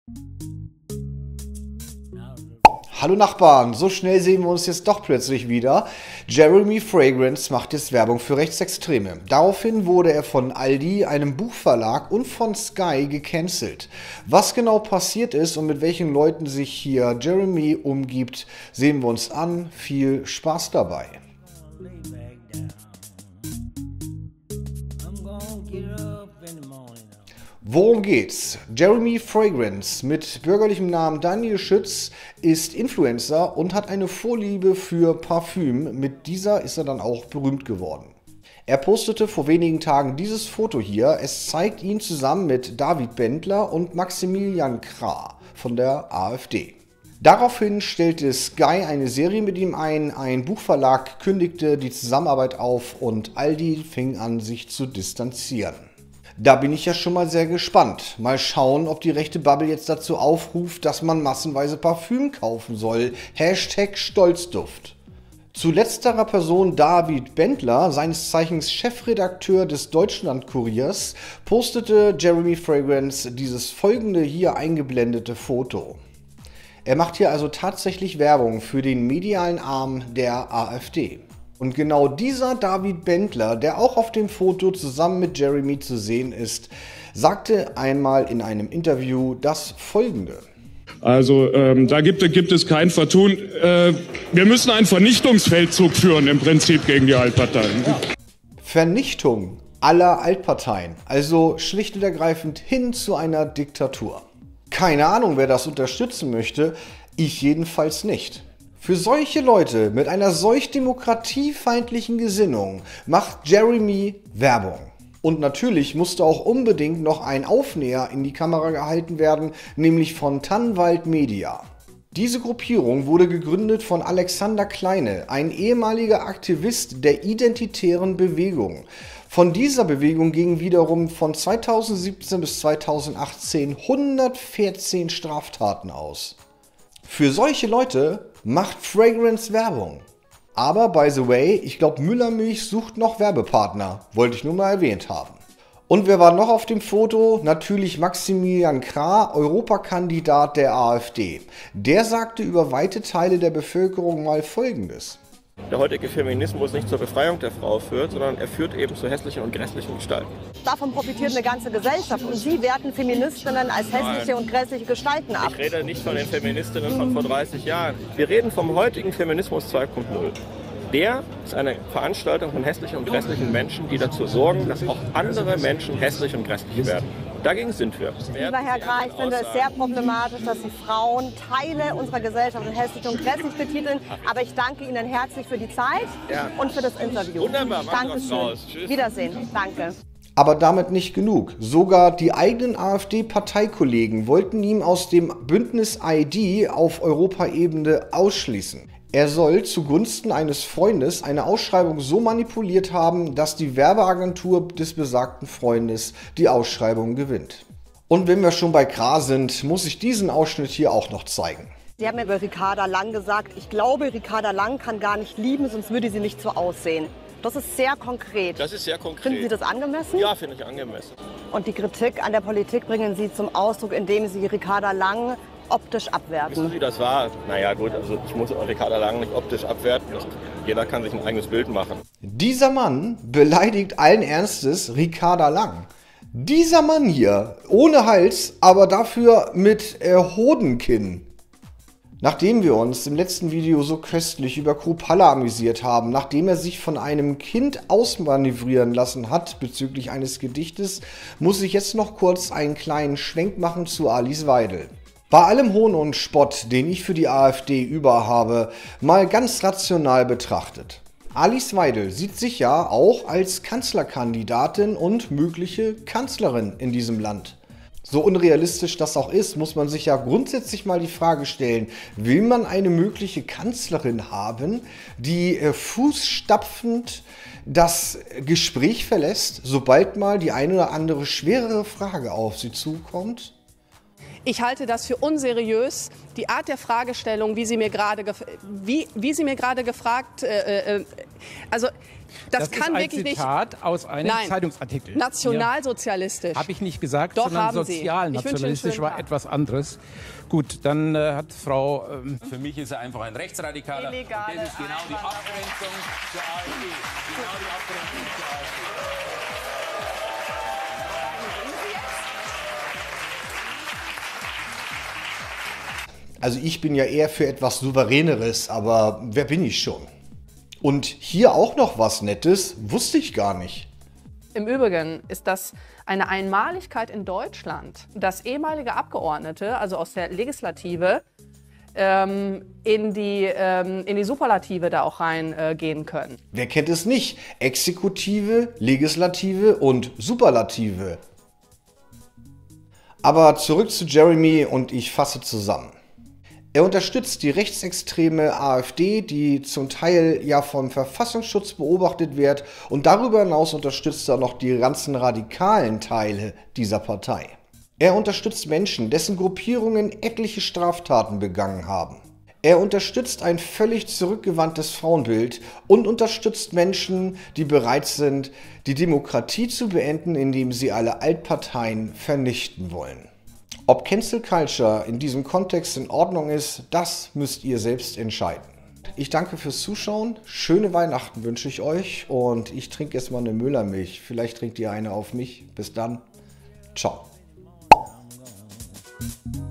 Hallo Nachbarn, so schnell sehen wir uns jetzt doch plötzlich wieder. Jeremy Fragrance macht jetzt Werbung für Rechtsextreme. Daraufhin wurde er von Aldi, einem Buchverlag und von Sky gecancelt. Was genau passiert ist und mit welchen Leuten sich hier Jeremy umgibt, sehen wir uns an. Viel Spaß dabei. Worum geht's? Jeremy Fragrance mit bürgerlichem Namen Daniel Schütz ist Influencer und hat eine Vorliebe für Parfüm. Mit dieser ist er dann auch berühmt geworden. Er postete vor wenigen Tagen dieses Foto hier. Es zeigt ihn zusammen mit David Bendler und Maximilian Krah von der AfD. Daraufhin stellte Sky eine Serie mit ihm ein. Ein Buchverlag kündigte die Zusammenarbeit auf und Aldi fing an, sich zu distanzieren. Da bin ich ja schon mal sehr gespannt. Mal schauen, ob die rechte Bubble jetzt dazu aufruft, dass man massenweise Parfüm kaufen soll. Hashtag Stolzduft. Zu letzterer Person David Bendler, seines Zeichens Chefredakteur des Deutschlandkuriers, postete Jeremy Fragrance dieses folgende hier eingeblendete Foto. Er macht hier also tatsächlich Werbung für den medialen Arm der AfD. Und genau dieser David Bendler, der auch auf dem Foto zusammen mit Jeremy zu sehen ist, sagte einmal in einem Interview das Folgende. Also da gibt es kein Vertun. Wir müssen einen Vernichtungsfeldzug führen im Prinzip gegen die Altparteien. Vernichtung aller Altparteien, also schlicht und ergreifend hin zu einer Diktatur. Keine Ahnung, wer das unterstützen möchte, ich jedenfalls nicht. Für solche Leute mit einer solch demokratiefeindlichen Gesinnung macht Jeremy Werbung. Und natürlich musste auch unbedingt noch ein Aufnäher in die Kamera gehalten werden, nämlich von Tannwald Media. Diese Gruppierung wurde gegründet von Alexander Kleine, ein ehemaliger Aktivist der Identitären Bewegung. Von dieser Bewegung gingen wiederum von 2017 bis 2018 114 Straftaten aus. Für solche Leute macht Fragrance Werbung. Aber by the way, ich glaube Müllermilch sucht noch Werbepartner. Wollte ich nur mal erwähnt haben. Und wer war noch auf dem Foto? Natürlich Maximilian Krah, Europakandidat der AfD. Der sagte über weite Teile der Bevölkerung mal Folgendes. Der heutige Feminismus nicht zur Befreiung der Frau führt, sondern er führt eben zu hässlichen und grässlichen Gestalten. Davon profitiert eine ganze Gesellschaft und Sie werten Feministinnen als hässliche und grässliche Gestalten ab. Ich rede nicht von den Feministinnen von vor 30 Jahren. Wir reden vom heutigen Feminismus 2.0. Der ist eine Veranstaltung von hässlichen und grässlichen Menschen, die dazu sorgen, dass auch andere Menschen hässlich und grässlich werden. Dagegen sind wir. Lieber Herr Krah, ich finde es sehr problematisch, dass Sie Frauen Teile unserer Gesellschaft hässlich und grässlich betiteln. Aber ich danke Ihnen herzlich für die Zeit und für das Interview. Wunderbar, Dankeschön. Wiedersehen. Danke. Aber damit nicht genug. Sogar die eigenen AfD-Parteikollegen wollten ihn aus dem Bündnis ID auf Europaebene ausschließen. Er soll zugunsten eines Freundes eine Ausschreibung so manipuliert haben, dass die Werbeagentur des besagten Freundes die Ausschreibung gewinnt. Und wenn wir schon bei Krah sind, muss ich diesen Ausschnitt hier auch noch zeigen. Sie haben ja über Ricarda Lang gesagt, ich glaube, Ricarda Lang kann gar nicht lieben, sonst würde sie nicht so aussehen. Das ist sehr konkret. Das ist sehr konkret. Finden Sie das angemessen? Ja, finde ich angemessen. Und die Kritik an der Politik bringen Sie zum Ausdruck, indem Sie Ricarda Lang optisch abwerten. Wissen Sie, das war, naja gut, also ich muss Ricarda Lang nicht optisch abwerten. Jeder kann sich ein eigenes Bild machen. Dieser Mann beleidigt allen Ernstes Ricarda Lang. Dieser Mann hier, ohne Hals, aber dafür mit Hodenkinn. Nachdem wir uns im letzten Video so köstlich über Kruppalla amüsiert haben, nachdem er sich von einem Kind ausmanövrieren lassen hat bezüglich eines Gedichtes, muss ich jetzt noch kurz einen kleinen Schwenk machen zu Alice Weidel. Bei allem Hohn und Spott, den ich für die AfD über habe, mal ganz rational betrachtet. Alice Weidel sieht sich ja auch als Kanzlerkandidatin und mögliche Kanzlerin in diesem Land. So unrealistisch das auch ist, muss man sich ja grundsätzlich mal die Frage stellen, will man eine mögliche Kanzlerin haben, die fußstapfend das Gespräch verlässt, sobald mal die eine oder andere schwerere Frage auf sie zukommt? Ich halte das für unseriös. Die Art der Fragestellung, wie Sie mir gerade gefragt, also Das kann ist wirklich ein Zitat aus einem Zeitungsartikel. Nationalsozialistisch. Habe ich nicht gesagt, Doch, sondern haben Sie. sozialnationalistisch war etwas anderes. Gut, dann hat Frau... Für mich ist er einfach ein Rechtsradikaler. Illegale Das ist genau die Abgrenzung zur AfD. Genau die Abgrenzung zur AfD. Also ich bin ja eher für etwas Souveräneres, aber wer bin ich schon? Und hier auch noch was Nettes, wusste ich gar nicht. Im Übrigen ist das eine Einmaligkeit in Deutschland, dass ehemalige Abgeordnete, also aus der Legislative, in die Superlative da auch reingehen können. Wer kennt es nicht? Exekutive, Legislative und Superlative. Aber zurück zu Jeremy und ich fasse zusammen. Er unterstützt die rechtsextreme AfD, die zum Teil ja vom Verfassungsschutz beobachtet wird, und darüber hinaus unterstützt er noch die ganzen radikalen Teile dieser Partei. Er unterstützt Menschen, dessen Gruppierungen etliche Straftaten begangen haben. Er unterstützt ein völlig zurückgewandtes Frauenbild und unterstützt Menschen, die bereit sind, die Demokratie zu beenden, indem sie alle Altparteien vernichten wollen. Ob Cancel Culture in diesem Kontext in Ordnung ist, das müsst ihr selbst entscheiden. Ich danke fürs Zuschauen, schöne Weihnachten wünsche ich euch und ich trinke erstmal eine Müllermilch. Vielleicht trinkt ihr eine auf mich. Bis dann, ciao.